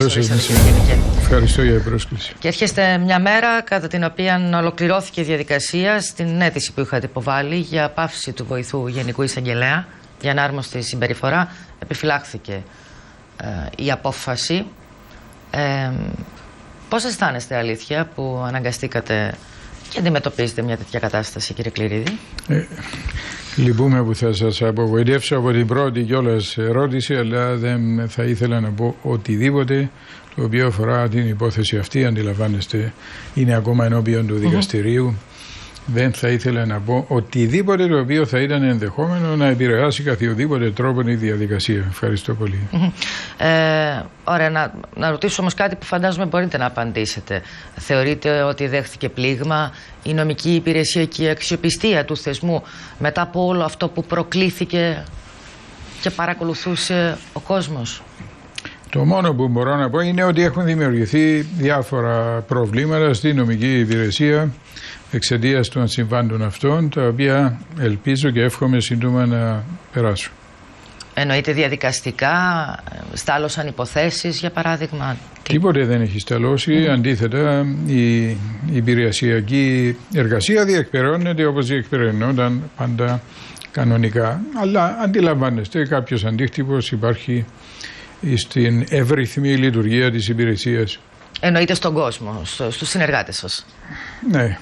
Ευχαριστώ για την πρόσκληση. Και έρχεστε μια μέρα κατά την οποία ολοκληρώθηκε η διαδικασία στην αίτηση που είχατε υποβάλει για πάυση του βοηθού Γενικού Εισαγγελέα για ανάρμοστη συμπεριφορά. Επιφυλάχθηκε η απόφαση. Πώς αισθάνεστε, αλήθεια, που αναγκαστήκατε και αντιμετωπίζετε μια τέτοια κατάσταση, κύριε Κληρίδη? Λυπούμε που θα σας απογοητεύσω από την πρώτη κιόλας ερώτηση, αλλά δεν θα ήθελα να πω οτιδήποτε το οποίο αφορά την υπόθεση αυτή. Αντιλαμβάνεστε, είναι ακόμα ενώπιον του δικαστηρίου. Δεν θα ήθελα να πω οτιδήποτε το οποίο θα ήταν ενδεχόμενο να επηρεάσει καθιοδήποτε τρόπο η διαδικασία. Ευχαριστώ πολύ. Ωραία, να ρωτήσω όμως κάτι που φαντάζομαι μπορείτε να απαντήσετε. Θεωρείτε ότι δέχθηκε πλήγμα η νομική υπηρεσία και η αξιοπιστία του θεσμού μετά από όλο αυτό που προκλήθηκε και παρακολουθούσε ο κόσμος? Το μόνο που μπορώ να πω είναι ότι έχουν δημιουργηθεί διάφορα προβλήματα στη νομική υπηρεσία εξαιτίας των συμβάντων αυτών, τα οποία ελπίζω και εύχομαι σύντομα να περάσουν. Εννοείται διαδικαστικά, στάλωσαν υποθέσεις για παράδειγμα? Τίποτε δεν έχει σταλώσει, αντίθετα η υπηρεσιακή εργασία διεκπεραιώνεται όπως διεκπεραιωνόταν πάντα κανονικά, αλλά αντιλαμβάνεστε κάποιος αντίκτυπος υπάρχει στην εύρυθμη λειτουργία της υπηρεσίας. Εννοείται στον κόσμο, στους συνεργάτες σας? Ναι.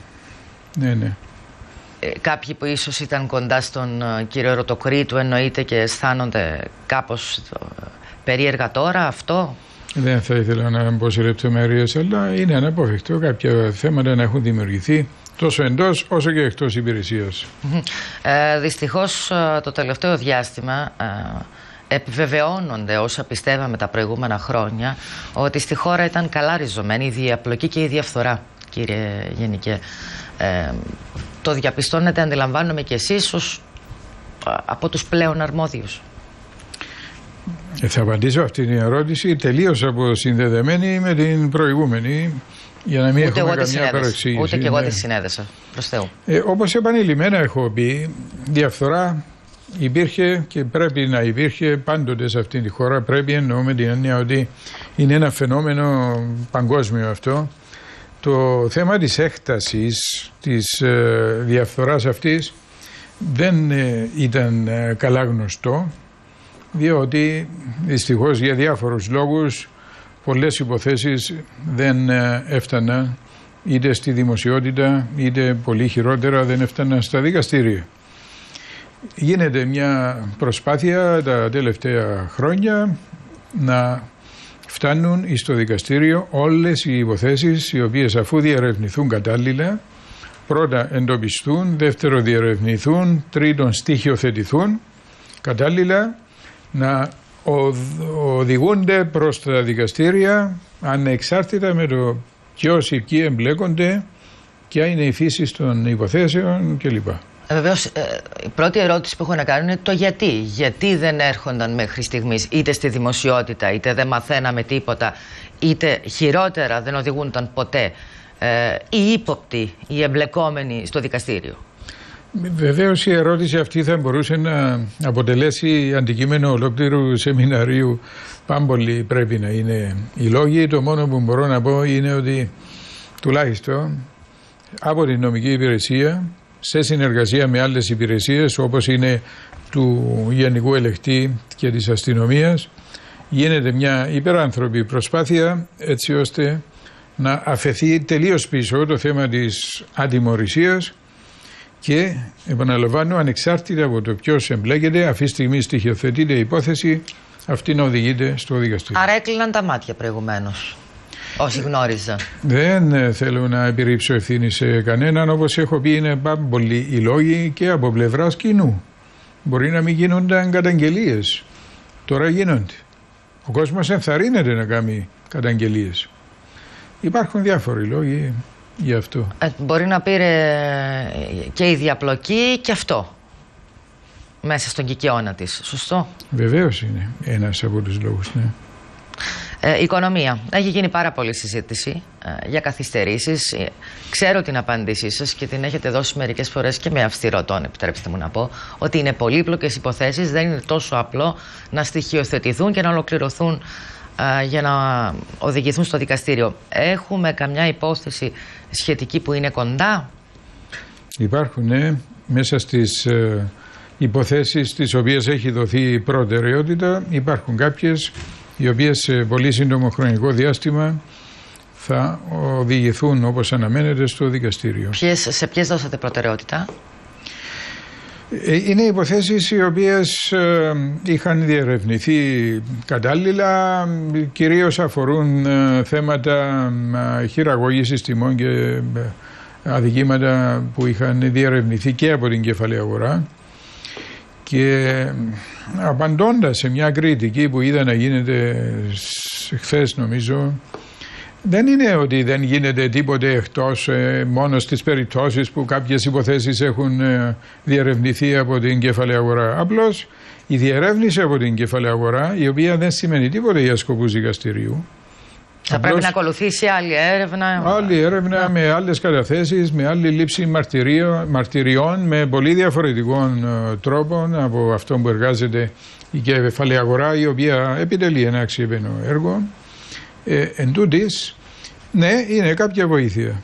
Κάποιοι που ίσως ήταν κοντά στον κύριο Ερωτοκρίτου εννοείται και αισθάνονται κάπως περίεργα τώρα αυτό? Δεν θα ήθελα να μπω σε λεπτομέρειες, αλλά είναι αναπόφευκτο κάποια θέματα να έχουν δημιουργηθεί τόσο εντός όσο και εκτός υπηρεσίας. Δυστυχώς το τελευταίο διάστημα επιβεβαιώνονται όσα πιστεύαμε τα προηγούμενα χρόνια, ότι στη χώρα ήταν καλά ριζωμένη η διαπλοκή και η διαφθορά, κύριε Γενικέ. Το διαπιστώνετε, αντιλαμβάνομαι, και εσείς ως από τους πλέον αρμόδιους? Θα απαντήσω αυτή την ερώτηση τελείως αποσυνδεδεμένη με την προηγούμενη, για να μην έχουμε καμιά παρεξήγηση. Ούτε και εγώ τη συνέδεσα, προς Θεού. Όπως επανειλημμένα έχω πει, διαφθορά υπήρχε και πρέπει να υπήρχε πάντοτε σε αυτή τη χώρα. Πρέπει, εννοώ με την έννοια ότι είναι ένα φαινόμενο παγκόσμιο αυτό. Το θέμα της έκτασης της διαφθοράς αυτής δεν ήταν καλά γνωστό, διότι δυστυχώς για διάφορους λόγους πολλές υποθέσεις δεν έφταναν είτε στη δημοσιότητα είτε πολύ χειρότερα δεν έφταναν στα δικαστήρια. Γίνεται μια προσπάθεια τα τελευταία χρόνια να φτάνουν στο δικαστήριο όλες οι υποθέσεις οι οποίες, αφού διερευνηθούν κατάλληλα, πρώτα εντοπιστούν, δεύτερο διερευνηθούν, τρίτον στοιχειοθετηθούν κατάλληλα, να οδηγούνται προς τα δικαστήρια ανεξάρτητα με το ποιος ή ποιοι εμπλέκονται, ποια είναι η φύση των υποθέσεων κλπ. Βεβαίως, η πρώτη ερώτηση που έχω να κάνω είναι το γιατί. Γιατί δεν έρχονταν μέχρι στιγμής είτε στη δημοσιότητα, είτε δεν μαθαίναμε τίποτα, είτε χειρότερα δεν οδηγούνταν ποτέ οι ύποπτοι, οι εμπλεκόμενοι στο δικαστήριο? Βεβαίως η ερώτηση αυτή θα μπορούσε να αποτελέσει αντικείμενο ολόκληρου σεμιναρίου. Πάμπολοι πρέπει να είναι οι λόγοι. Το μόνο που μπορώ να πω είναι ότι τουλάχιστον από την νομική υπηρεσία, σε συνεργασία με άλλες υπηρεσίες όπως είναι του Γενικού Ελεκτή και της Αστυνομίας, γίνεται μια υπεράνθρωπη προσπάθεια έτσι ώστε να αφαιθεί τελείως πίσω το θέμα της ατιμωρησίας και, επαναλαμβάνω, ανεξάρτητα από το ποιος εμπλέκεται, αυτή τη στιγμή στοιχειοθετείται η υπόθεση, αυτή να οδηγείται στο δικαστήριο. Άρα έκλειναν τα μάτια προηγουμένως όσοι γνώριζαν? Δεν θέλω να επιρρύψω ευθύνη σε κανέναν. Όπως έχω πει, είναι πάρα πολλοί οι λόγοι και από πλευράς κοινού. Μπορεί να μην γίνονταν καταγγελίες. Τώρα γίνονται. Ο κόσμος ενθαρρύνεται να κάνει καταγγελίες. Υπάρχουν διάφοροι λόγοι γι' αυτό. Μπορεί να πήρε και η διαπλοκή και αυτό μέσα στον κικαιώνα της, σωστό? Βεβαίως είναι ένας από τους λόγους, ναι. Οικονομία. Έχει γίνει πάρα πολλή συζήτηση για καθυστερήσεις. Ξέρω την απάντησή σας και την έχετε δώσει μερικές φορές και με αυστηρό τόνο, επιτρέψτε μου να πω, ότι είναι πολύπλοκες υποθέσεις, δεν είναι τόσο απλό να στοιχειοθετηθούν και να ολοκληρωθούν για να οδηγηθούν στο δικαστήριο. Έχουμε καμιά υπόθεση σχετική που είναι κοντά? Υπάρχουν μέσα στις υποθέσεις στις οποίες έχει δοθεί προτεραιότητα, υπάρχουν κάποιες οι οποίες σε πολύ σύντομο χρονικό διάστημα θα οδηγηθούν όπως αναμένεται στο δικαστήριο. Σε ποιες δώσατε προτεραιότητα? Είναι υποθέσεις οι οποίες είχαν διερευνηθεί κατάλληλα, κυρίως αφορούν θέματα χειραγώγησης τιμών και αδικήματα που είχαν διερευνηθεί και από την κεφαλαία αγορά, και απαντώντας σε μια κριτική που είδα να γίνεται χθες, νομίζω, δεν είναι ότι δεν γίνεται τίποτε εκτός μόνο στις περιπτώσεις που κάποιες υποθέσεις έχουν διερευνηθεί από την κεφαλαία αγορά. Απλώς η διερεύνηση από την κεφαλαία αγορά, η οποία δεν σημαίνει τίποτε για σκοπούς δικαστηρίου. Θα πρέπει να ακολουθήσει άλλη έρευνα. Άλλη έρευνα με άλλες καταθέσεις, με άλλη λήψη μαρτυριών, με πολύ διαφορετικών τρόπων από αυτό που εργάζεται η κεφαλαία αγορά, η οποία επιτελεί ένα αξιέπαινο έργο. Εν τούτης, ναι, είναι κάποια βοήθεια.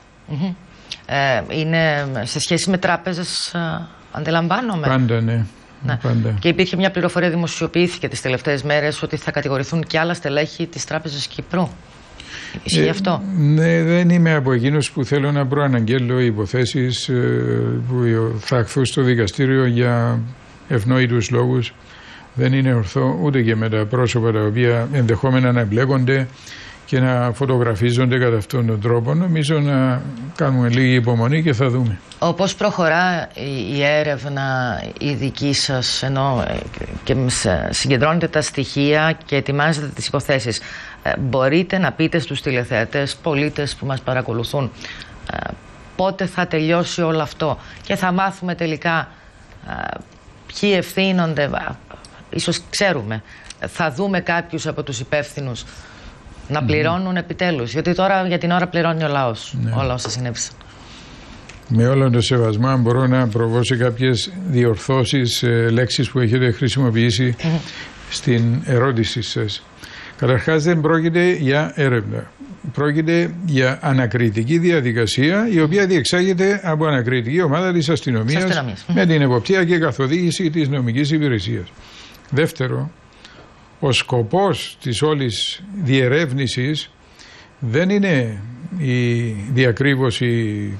Είναι σε σχέση με τράπεζες, αντιλαμβάνομαι. Πάντα, ναι. Πάντα. Και υπήρχε μια πληροφορία, δημοσιοποιήθηκε τις τελευταίες μέρες, ότι θα κατηγορηθούν και άλλα στελέχη της Τράπεζας Κυπρού. Ισχύει αυτό? Ναι, δεν είμαι από εκείνους που θέλω να προαναγγέλω υποθέσεις που θα αχθούν στο δικαστήριο για ευνόητους λόγους. Δεν είναι ορθό ούτε και με τα πρόσωπα τα οποία ενδεχόμενα να εμπλέκονται και να φωτογραφίζονται κατά αυτόν τον τρόπο. Νομίζω να κάνουμε λίγη υπομονή και θα δούμε. Πώς προχωρά η έρευνα η δική σας, ενώ και συγκεντρώνετε τα στοιχεία και ετοιμάζετε τις υποθέσεις? Μπορείτε να πείτε στους τηλεθεατές, πολίτες που μας παρακολουθούν, πότε θα τελειώσει όλο αυτό και θα μάθουμε τελικά ποιοι ευθύνονται? Ίσως ξέρουμε, θα δούμε κάποιους από τους υπεύθυνους να πληρώνουν επιτέλους, γιατί τώρα για την ώρα πληρώνει ο λαός, όλα όσα συνέβησαν. Με όλο το σεβασμό, αν μπορώ να προβώ σε κάποιες διορθώσεις, λέξεις που έχετε χρησιμοποιήσει στην ερώτησή σας. Καταρχάς, δεν πρόκειται για έρευνα. Πρόκειται για ανακριτική διαδικασία, η οποία διεξάγεται από ανακριτική ομάδα της αστυνομίας με την εποπτεία και καθοδήγηση της νομικής υπηρεσίας. Δεύτερο, ο σκοπός της όλης διερεύνησης δεν είναι η διακρύβωση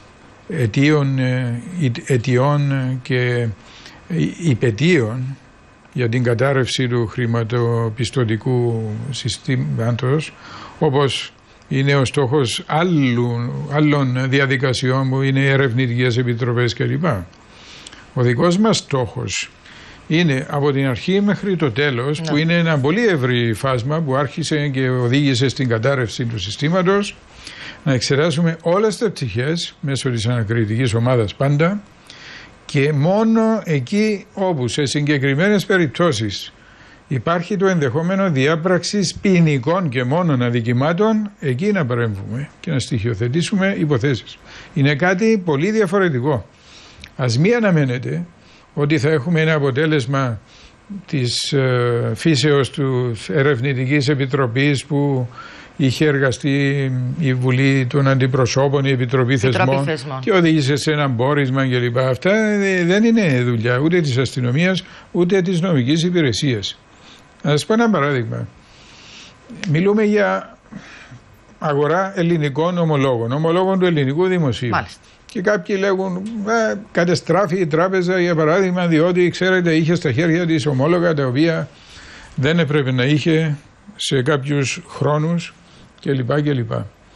αιτιών και υπαιτίων για την κατάρρευση του χρηματοπιστωτικού συστήματος, όπως είναι ο στόχος άλλων διαδικασιών που είναι οι ερευνητικές επιτροπές κλπ. Ο δικός μας στόχος είναι από την αρχή μέχρι το τέλος, που είναι ένα πολύ ευρύ φάσμα που άρχισε και οδήγησε στην κατάρρευση του συστήματος, να εξετάσουμε όλες τις πτυχές μέσω της ανακριτικής ομάδας πάντα, και μόνο εκεί όπου σε συγκεκριμένες περιπτώσεις υπάρχει το ενδεχόμενο διάπραξης ποινικών και μόνον αδικημάτων, εκεί να παρέμβουμε και να στοιχειοθετήσουμε υποθέσεις. Είναι κάτι πολύ διαφορετικό. Ας μην αναμένετε ότι θα έχουμε ένα αποτέλεσμα της φύσεως του Ερευνητικής Επιτροπής που είχε εργαστεί η Βουλή των Αντιπροσώπων, η Επιτροπή Θεσμών και οδήγησε σε ένα μπόρισμα κλπ. Αυτά δεν είναι δουλειά ούτε της αστυνομίας ούτε της νομικής υπηρεσίας. Να σας πω ένα παράδειγμα. Μιλούμε για αγορά ελληνικών ομολόγων του ελληνικού δημοσίου. Μάλιστα. Και κάποιοι λέγουν κατεστράφει η τράπεζα, για παράδειγμα, διότι ξέρετε είχε στα χέρια της ομόλογα τα οποία δεν έπρεπε να είχε σε κάποιους χρόνους κλπ.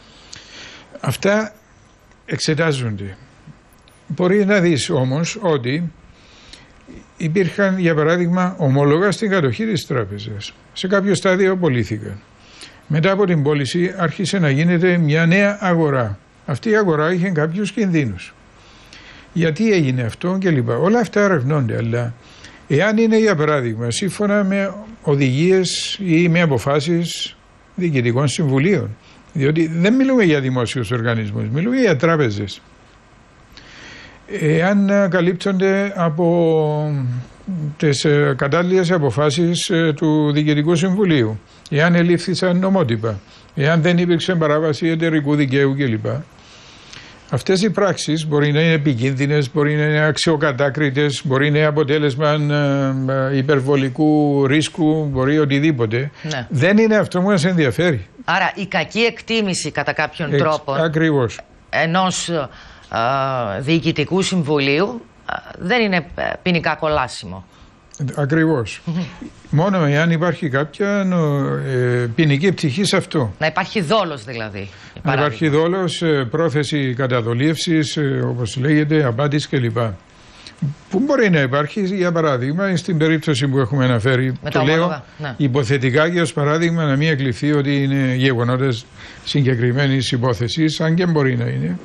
Αυτά εξετάζονται. Μπορεί να δεις όμως ότι υπήρχαν, για παράδειγμα, ομόλογα στην κατοχή της τράπεζας. Σε κάποιο στάδιο πωλήθηκαν. Μετά από την πώληση άρχισε να γίνεται μια νέα αγορά. Αυτή η αγορά είχε κάποιους κινδύνους. Γιατί έγινε αυτό κλπ. Όλα αυτά ερευνώνται, αλλά εάν είναι, για παράδειγμα, σύμφωνα με οδηγίες ή με αποφάσεις διοικητικών συμβουλίων, διότι δεν μιλούμε για δημόσιους οργανισμούς, μιλούμε για τράπεζες. Εάν καλύπτονται από τις κατάλληλες αποφάσεις του Διοικητικού Συμβουλίου, εάν ελήφθησαν νομότυπα, εάν δεν υπήρξε παράβαση εταιρικού δικαίου κλπ. Αυτές οι πράξεις μπορεί να είναι επικίνδυνες, μπορεί να είναι αξιοκατάκριτες, μπορεί να είναι αποτέλεσμα υπερβολικού ρίσκου, μπορεί οτιδήποτε. Ναι. Δεν είναι αυτό που μας ενδιαφέρει. Άρα η κακή εκτίμηση κατά κάποιον τρόπο ακριβώς ενός Διοικητικού Συμβουλίου δεν είναι ποινικά κολάσιμο. Ακριβώς. Μόνο εάν υπάρχει κάποια ποινική πτυχή σε αυτό. Να υπάρχει δόλος δηλαδή. Να υπάρχει δόλος, πρόθεση καταδολίευσης, όπως λέγεται, απάτης κλπ. Που μπορεί να υπάρχει, για παράδειγμα, στην περίπτωση που έχουμε αναφέρει, το λέω υποθετικά και ως παράδειγμα να μην εκλειφθεί ότι είναι γεγονότες συγκεκριμένης υπόθεσης, αν και μπορεί να είναι.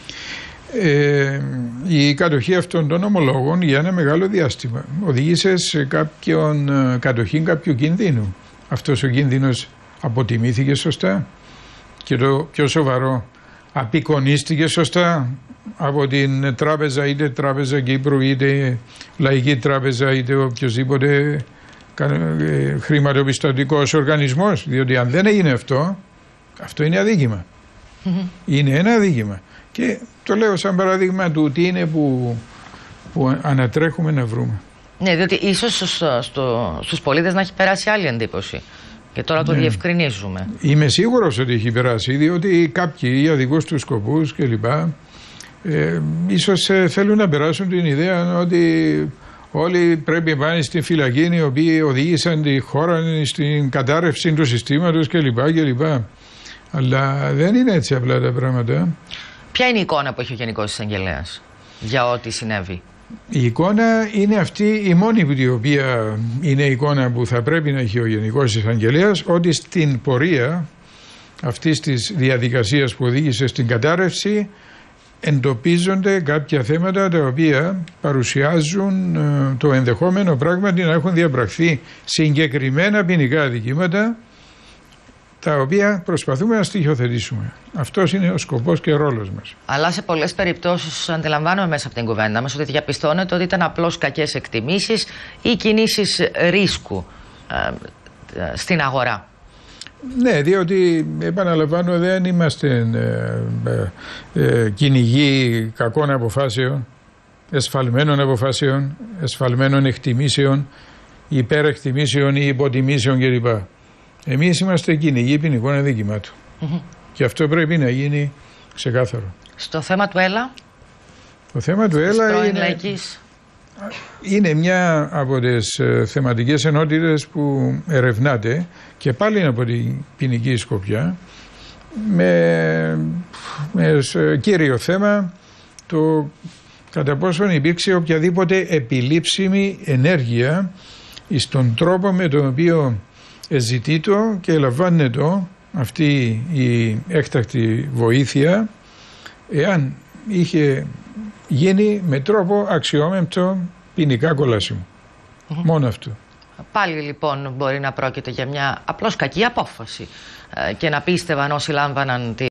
Η κατοχή αυτών των ομολόγων για ένα μεγάλο διάστημα οδήγησε σε κατοχή κάποιου κινδύνου. Αυτός ο κίνδυνος αποτιμήθηκε σωστά και το πιο σοβαρό, απεικονίστηκε σωστά από την τράπεζα, είτε Τράπεζα Κύπρου, είτε Λαϊκή Τράπεζα, είτε οποιοδήποτε χρηματοπιστωτικός οργανισμός, διότι αν δεν έγινε αυτό, αυτό είναι αδίκημα. Είναι ένα αδίκημα. Και το λέω σαν παράδειγμα του τι είναι που ανατρέχουμε να βρούμε. Ναι, διότι ίσως στους πολίτες να έχει περάσει άλλη εντύπωση. Και τώρα το διευκρινίζουμε. Είμαι σίγουρος ότι έχει περάσει, διότι κάποιοι για δικούς τους σκοπούς κλπ. Ίσως θέλουν να περάσουν την ιδέα ότι όλοι πρέπει να πάνε στη φυλακή, οι οποίοι οδήγησαν τη χώρα στην κατάρρευση του συστήματος κλπ. Αλλά δεν είναι έτσι απλά τα πράγματα. Ποια είναι η εικόνα που έχει ο Γενικός Εισαγγελέας για ό,τι συνέβη? Η εικόνα είναι αυτή η μόνη, η οποία είναι η εικόνα που θα πρέπει να έχει ο Γενικός Εισαγγελέας, ότι στην πορεία αυτής της διαδικασίας που οδήγησε στην κατάρρευση εντοπίζονται κάποια θέματα τα οποία παρουσιάζουν το ενδεχόμενο πράγματι να έχουν διαπραχθεί συγκεκριμένα ποινικά αδικήματα, τα οποία προσπαθούμε να στοιχειοθετήσουμε. Αυτός είναι ο σκοπός και ο ρόλος μας. Αλλά σε πολλές περιπτώσεις αντιλαμβάνομαι μέσα από την κουβέντα μας ότι διαπιστώνεται ότι ήταν απλώς κακές εκτιμήσεις ή κινήσεις ρίσκου στην αγορά. Ναι, διότι επαναλαμβάνω δεν είμαστε κυνηγοί κακών αποφάσεων, εσφαλμένων αποφάσεων, εσφαλμένων εκτιμήσεων, υπερεκτιμήσεων ή υποτιμήσεων κλπ. Εμείς είμαστε κυνηγοί ποινικών αδικημάτων. Και αυτό πρέπει να γίνει ξεκάθαρο. Στο θέμα του ΕΛΑ. Το θέμα του ΕΛΑ είναι μια από τις θεματικές ενότητες που ερευνάται και πάλι από την ποινική σκοπιά με κύριο θέμα το κατά πόσον υπήρξε οποιαδήποτε επιλήψιμη ενέργεια στον τρόπο με τον οποίο ζητείται και λαμβάνεται αυτή η έκτακτη βοήθεια, εάν είχε γίνει με τρόπο αξιόμεμπτο ποινικά κολάσιμο. Μόνο αυτό. Πάλι λοιπόν μπορεί να πρόκειται για μια απλώς κακή απόφαση και να πίστευαν όσοι λάμβαναν